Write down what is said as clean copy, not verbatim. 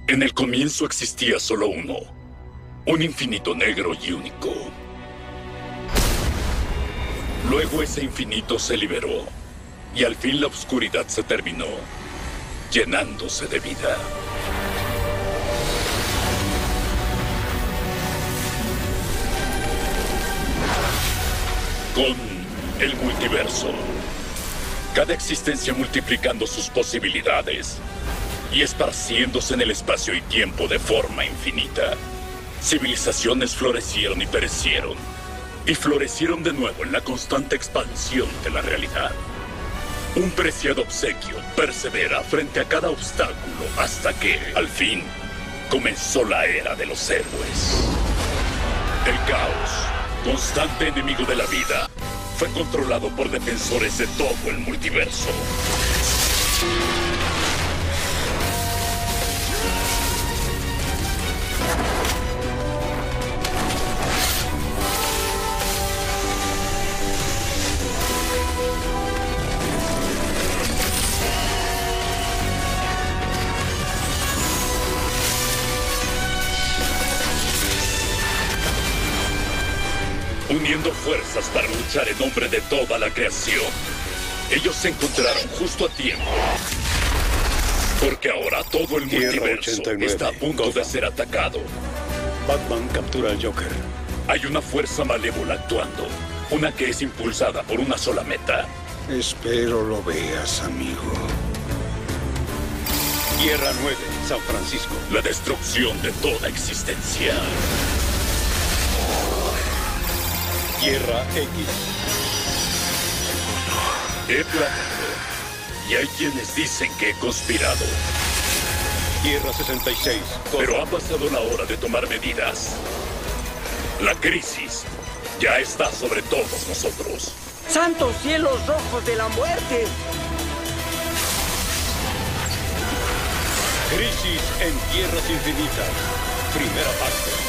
En el comienzo existía solo uno, un infinito negro y único. Luego ese infinito se liberó, y al fin la oscuridad se terminó, llenándose de vida. Con el multiverso, cada existencia multiplicando sus posibilidades y esparciéndose en el espacio y tiempo de forma infinita. Civilizaciones florecieron y perecieron, y florecieron de nuevo en la constante expansión de la realidad. Un preciado obsequio persevera frente a cada obstáculo hasta que, al fin, comenzó la era de los héroes. El caos, constante enemigo de la vida, fue controlado por defensores de todo el multiverso. Uniendo fuerzas para luchar en nombre de toda la creación. Ellos se encontraron justo a tiempo. Porque ahora todo el multiverso 89, está a punto de ser atacado. Batman captura al Joker. Hay una fuerza malévola actuando. Una que es impulsada por una sola meta. Espero lo veas, amigo. Tierra 9, San Francisco. La destrucción de toda existencia. Tierra X. He planeado. Y hay quienes dicen que he conspirado. Tierra 66. Pero ha pasado la hora de tomar medidas. La crisis ya está sobre todos nosotros. ¡Santos cielos rojos de la muerte! Crisis en Tierras Infinitas. Primera parte.